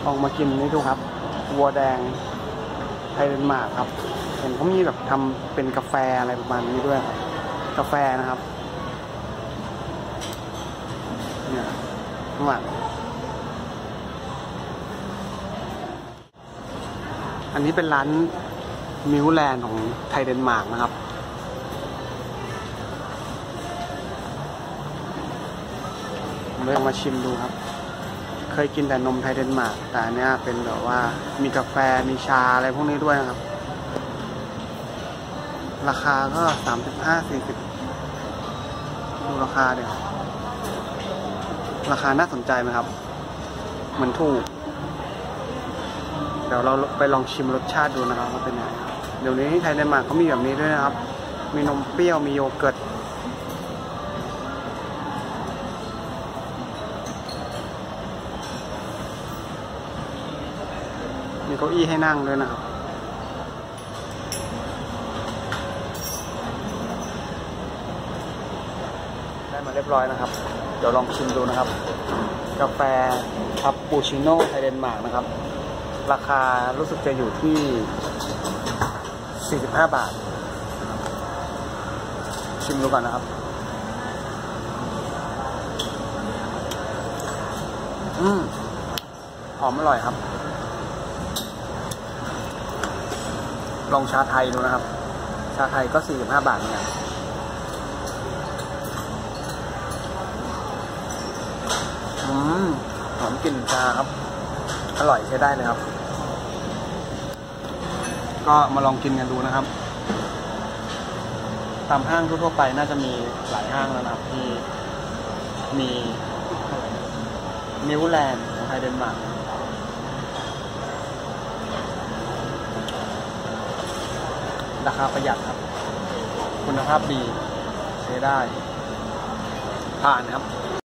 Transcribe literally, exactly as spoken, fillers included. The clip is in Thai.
ลองมากินนี่ดูครับวัวแดงไทยเดนมาร์กครับเห็นเขามีแบบทำเป็นกาแฟอะไรประมาณนี้ด้วยครับกาแฟนะครับเนี่ยข้างหลังอันนี้เป็นร้านมิวแลนด์ของไทยเดนมาร์กนะครับผมเลยลองมาชิมดูครับเคยกินแต่นมไทยเดนมาร์กแต่อันนี้เป็นแบบว่ามีกาแฟมีชาอะไรพวกนี้ด้วยนะครับราคาก็สามสิบห้าสี่สิบดูราคาเดี๋ยวราคาน่าสนใจไหมครับเหมือนถูกเดี๋ยวเราไปลองชิมรสชาติดูนะครับว่าเป็นยังไงเดี๋ยวนี้ที่ไทยเดนมาร์กเขามีแบบนี้ด้วยนะครับมีนมเปรี้ยวมีโยเกิร์ตมีเก้าอี้ให้นั่งด้วยนะครับได้มาเรียบร้อยนะครับเดี๋ยวลองชิมดูนะครับกาแฟคาปูชิโน่ไทยเดนมาร์กนะครับราคารู้สึกจะอยู่ที่สี่สิบห้าบาทชิมดูก่อนนะครับอืมหอมอร่อยครับลองชาไทยดูนะครับชาไทยก็สี่สิบห้าบาทเหมือนกันอืมหอมกลิ่นชาครับอร่อยใช้ได้เลยครับก็มาลองกินกันดูนะครับตามห้างทั่วๆไปน่าจะมีหลายห้างแล้วนะครับที่มีมิวแลนด์ของไทยเดนมาร์กราคาประหยัดครับคุณภาพดีใช้ได้ผ่านครับ